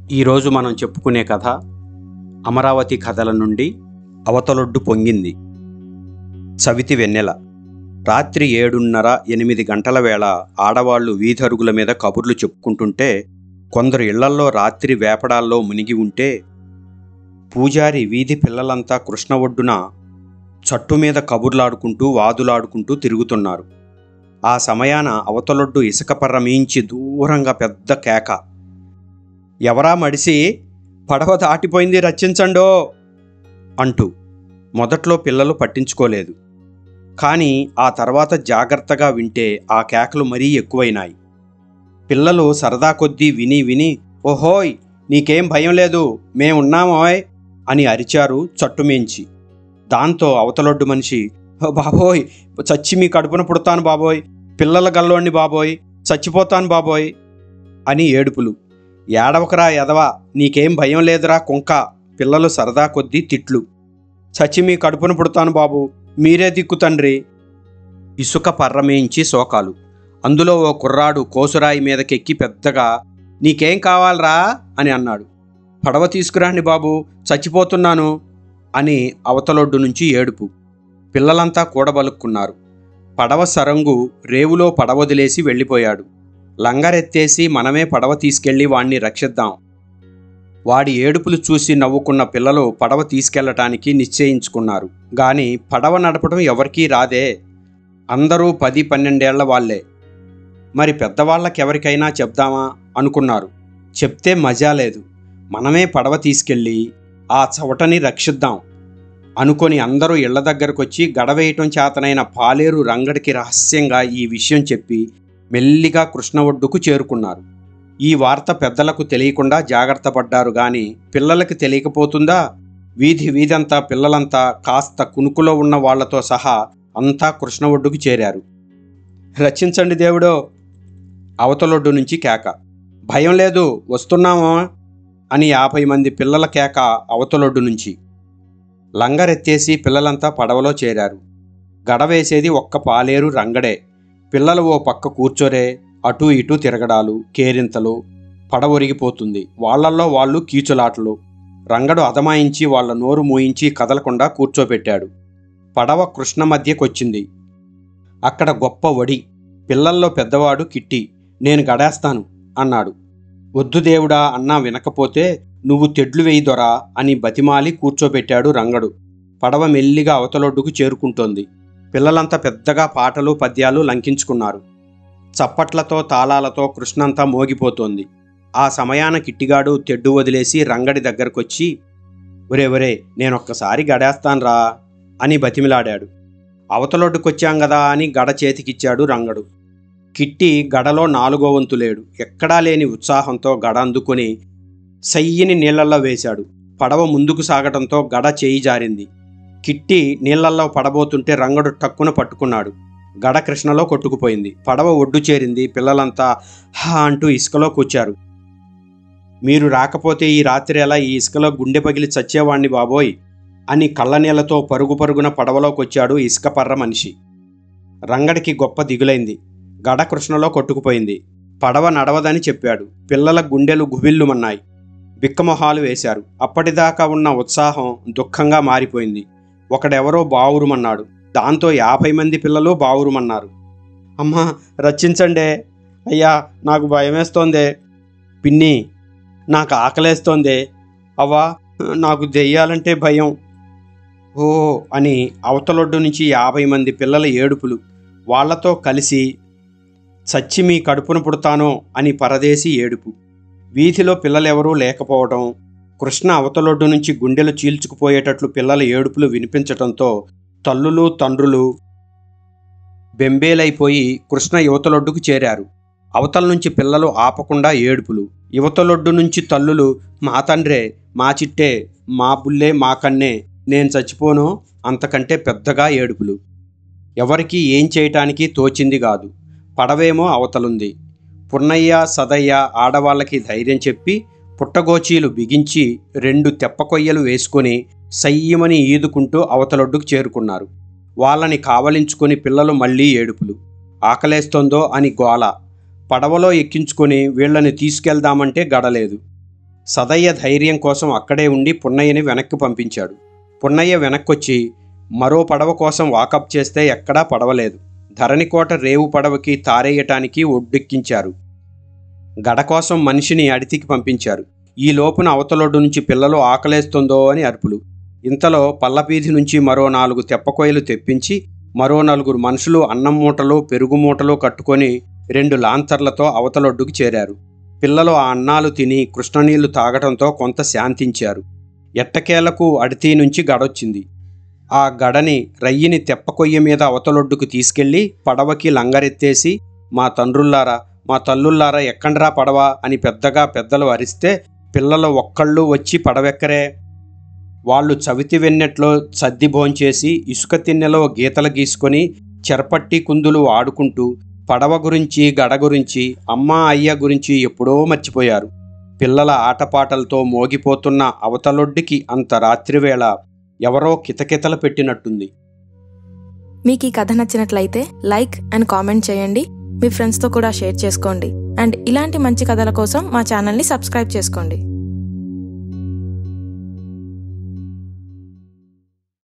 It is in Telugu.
ఈరోజు మనం చెప్పుకునే కథ అమరావతి కథల నుండి అవతలొడ్డు పొంగింది. చవితి వెన్నెల. రాత్రి 7:30-8 గంటల వేళ ఆడవాళ్లు వీధరుగుల మీద కబుర్లు చెప్పుకుంటుంటే, కొందరు ఇళ్లల్లో రాత్రి వేపడాల్లో మునిగి ఉంటే, పూజారి వీధి పిల్లలంతా కృష్ణ ఒడ్డున చట్టు మీద కబుర్లాడుకుంటూ వాదులాడుకుంటూ తిరుగుతున్నారు. ఆ సమయాన అవతలొడ్డు ఇసుకపర్ర మీంచి దూరంగా పెద్ద కేక, ఎవరా మడిసి, పడవ దాటిపోయింది, రచించండో అంటూ. మొదట్లో పిల్లలు పట్టించుకోలేదు, కానీ ఆ తర్వాత జాగ్రత్తగా వింటే ఆ కేకలు మరీ ఎక్కువైనాయి. పిల్లలు సరదా కొద్దీ విని విని, ఓహోయ్ నీకేం భయం లేదు, మేమున్నామోయ్ అని అరిచారు చట్టుమేంచి. దాంతో అవతలొడ్డు మనిషి, బాబోయ్ చచ్చి మీ కడుపున పుడతాను బాబోయ్, పిల్లల గల్లోని బాబోయ్, చచ్చిపోతాను బాబోయ్ అని ఏడుపులు. ఏడవకరా ఎదవా, నీకేం భయం లేదురా కుంక, పిల్లలు సరదా కొద్దీ తిట్లు. చచ్చి మీ కడుపున పుడతాను బాబు, మీరే దిక్కు తండ్రి. ఇసుక పర్రమేయించి శోకాలు. అందులో ఓ కుర్రాడు కోసురాయి మీదకెక్కి పెద్దగా, నీకేం కావాలరా అని అన్నాడు. పడవ తీసుకురాండి బాబు, చచ్చిపోతున్నాను అని అవతలొడ్డు నుంచి ఏడుపు. పిల్లలంతా కూడబలుక్కున్నారు. పడవ సరంగు రేవులో పడవదిలేసి వెళ్ళిపోయాడు. లంగరెత్తేసి మనమే పడవ తీసుకెళ్లి వాణ్ణి రక్షిద్దాం. వాడి ఏడుపులు చూసి నవ్వుకున్న పిల్లలు పడవ తీసుకెళ్లటానికి నిశ్చయించుకున్నారు. గాని పడవ నడపడం ఎవరికీ రాదే. అందరూ 10-12 ఏళ్ల వాళ్లే. మరి పెద్దవాళ్లకెవరికైనా చెప్దామా అనుకున్నారు. చెప్తే మజా లేదు. మనమే పడవ తీసుకెళ్ళి ఆ చవటని రక్షిద్దాం అనుకొని అందరూ ఇళ్ల దగ్గరకొచ్చి గడవేయటం చేతనైన పాలేరు రంగడికి రహస్యంగా ఈ విషయం చెప్పి మెల్లిగా కృష్ణ ఒడ్డుకు చేరుకున్నారు. ఈ వార్త పెద్దలకు తెలియకుండా జాగ్రత్త పడ్డారు గాని పిల్లలకి తెలియకపోతుందా? వీధంతా పిల్లలంతా కాస్త కునుకులో ఉన్న వాళ్లతో సహా అంతా కృష్ణ ఒడ్డుకు చేరారు. రక్షించండి దేవుడో అవతలొడ్డు నుంచి కేక. భయం లేదు, వస్తున్నామో అని 50 మంది పిల్లల కేక అవతలొడ్డు నుంచి. లంగరెత్తేసి పిల్లలంతా పడవలో చేరారు. గడవేసేది ఒక్క పాలేరు రంగడే. పిల్లలు ఓ పక్క కూర్చోరే, అటూ ఇటూ తిరగడాలు, కేరింతలు. పడవొరిగిపోతుంది. వాళ్లల్లో వాళ్ళు కీచులాటలు. రంగడు అదమాయించి వాళ్ల నోరు మూయించి కదలకుండా కూర్చోపెట్టాడు. పడవ కృష్ణ మధ్యకొచ్చింది. అక్కడ గొప్ప వడి. పిల్లల్లో పెద్దవాడు కిట్టి, నేను గడేస్తాను అన్నాడు. వద్దు దేవుడా అన్నా వినకపోతే, నువ్వు తెడ్లు వేయి దొరా అని బతిమాలి కూర్చోబెట్టాడు రంగడు. పడవ మెల్లిగా అవతలొడ్డుకు చేరుకుంటోంది. పిల్లలంతా పెద్దగా పాటలు పద్యాలు లంకించుకున్నారు. చప్పట్లతో తాళాలతో కృష్ణంతా మోగిపోతోంది. ఆ సమయాన కిట్టిగాడు తెడ్డు వదిలేసి రంగడి దగ్గరకొచ్చి, ఒరే నేనొక్కసారి గడేస్తాన్రా అని బతిమిలాడాడు. అవతలొడ్డుకొచ్చాం గదా అని గడ చేతికిచ్చాడు రంగడు. కిట్టి గడలో 4వ వంతు లేడు. ఎక్కడా లేని ఉత్సాహంతో గడ అందుకొని సయ్యిని నీళ్లల్లో వేశాడు. పడవ ముందుకు సాగటంతో గడ చేయి జారింది. కిట్టి నీళ్లల్లో పడబోతుంటే రంగడు టక్కున పట్టుకున్నాడు. గడ కృష్ణలో కొట్టుకుపోయింది. పడవ ఒడ్డు చేరింది. పిల్లలంతా హా అంటూ ఇసుకలో కూర్చారు. మీరు రాకపోతే ఈ రాత్రి ఎలా ఈ ఇసుకలో గుండె పగిలి చచ్చేవాణ్ణి బాబోయ్ అని కళ్ళనీళ్లతో పరుగున పడవలోకొచ్చాడు ఇసుకపర్ర మనిషి. రంగడికి గొప్ప దిగులైంది. గడ కృష్ణలో కొట్టుకుపోయింది. పడవ నడవదని చెప్పాడు. పిల్లల గుండెలు గుబిల్లుమన్నాయి. బిక్కమొహాలు వేశారు. అప్పటిదాకా ఉన్న ఉత్సాహం దుఃఖంగా మారిపోయింది. ఒకడెవరో బావురుమన్నాడు. దాంతో 50 మంది పిల్లలు బావురుమన్నారు. అమ్మా రక్షించండే, అయ్యా నాకు భయమేస్తోందే, పిన్ని నాకు ఆకలేస్తోందే, అవ్వా నాకు దెయ్యాలంటే భయం, ఓ అని అవతలొడ్డు నుంచి 50 మంది పిల్లల ఏడుపులు. వాళ్లతో కలిసి చచ్చి మీ కడుపున పుడతానో అని పరదేశీ ఏడుపు. వీధిలో పిల్లలెవరూ లేకపోవడం, కృష్ణ అవతలొడ్డు నుంచి గుండెలు చీల్చుకుపోయేటట్లు పిల్లల ఏడుపులు వినిపించటంతో తల్లులు తండ్రులు బెంబేలైపోయి కృష్ణ యువతలొడ్డుకు చేరారు. అవతల నుంచి పిల్లలు ఆపకుండా ఏడుపులు. యువతలొడ్డు నుంచి తల్లులు, మా తండ్రే, మా చిట్టే, మా బుల్లే, మా కన్నే, నేను చచ్చిపోను అంతకంటే పెద్దగా ఏడుపులు. ఎవరికీ ఏం చేయటానికి తోచింది కాదు. పడవేమో అవతలుంది. పున్నయ్య సదయ్య ఆడవాళ్ళకి ధైర్యం చెప్పి పుట్టగోచీలు బిగించి 2 తెప్పకొయ్యలు వేసుకొని సయ్యమని ఈదుకుంటూ అవతలొడ్డుకు చేరుకున్నారు. వాళ్ళని కావలించుకొని పిల్లలు మళ్లీ ఏడుపులు. ఆకలేస్తోందో అని గోల. పడవలో ఎక్కించుకొని వీళ్ళని తీసుకెళ్దామంటే గడలేదు. సదయ్య ధైర్యం కోసం అక్కడే ఉండి పున్నయ్యని వెనక్కి పంపించాడు. పున్నయ్య వెనక్కొచ్చి మరో పడవ కోసం వాకప్ చేస్తే ఎక్కడా పడవలేదు. ధరణికోట రేవు పడవకి తారేయటానికి ఒడ్డెక్కించారు. గడ కోసం మనిషిని అడితికి పంపించారు. ఈ లోపున అవతలొడ్డు నుంచి పిల్లలు ఆకలేస్తుందో అని అరుపులు. ఇంతలో పల్లపీధి నుంచి మరో 4 తెప్పకొయ్యలు తెప్పించి మరో 4 మనుషులు అన్నం మూటలు పెరుగు మూటలు కట్టుకొని 2 లాంతర్లతో అవతలొడ్డుకు చేరారు. పిల్లలు ఆ అన్నాలు తిని కృష్ణనీళ్లు తాగటంతో కొంత శాంతించారు. ఎట్టకేలకు అడితి నుంచి గడొచ్చింది. ఆ గడని రయ్యిని తెప్పకొయ్య మీద అవతలొడ్డుకు తీసుకెళ్లి పడవకి లంగరెత్తేసి, మా తండ్రుల్లారా మా తల్లుల్లారా ఎక్కండ్రా పడవా అని పెద్దగా పెద్దలు అరిస్తే పిల్లలు ఒక్కళ్ళు వచ్చి పడవెక్కరే. వాళ్ళు చవితి వెన్నెట్లో సద్ది భోంచేసి ఇసుక తిన్నెలో గీతలు గీసుకొని చెరపట్టి కుందులు ఆడుకుంటూ పడవ గురించి గడ గురించి అమ్మా అయ్య గురించి ఎప్పుడో మర్చిపోయారు. పిల్లల ఆటపాటలతో మోగిపోతున్న అవతలొడ్డుకి అంత రాత్రివేళ ఎవరో కితకితలు పెట్టినట్టుంది. మీకు ఈ కథ నచ్చినట్లయితే లైక్ అండ్ కామెంట్ చేయండి. మీ ఫ్రెండ్స్తో కూడా షేర్ చేసుకోండి. అండ్ ఇలాంటి మంచి కథల కోసం మా ఛానల్ని సబ్స్క్రైబ్ చేసుకోండి.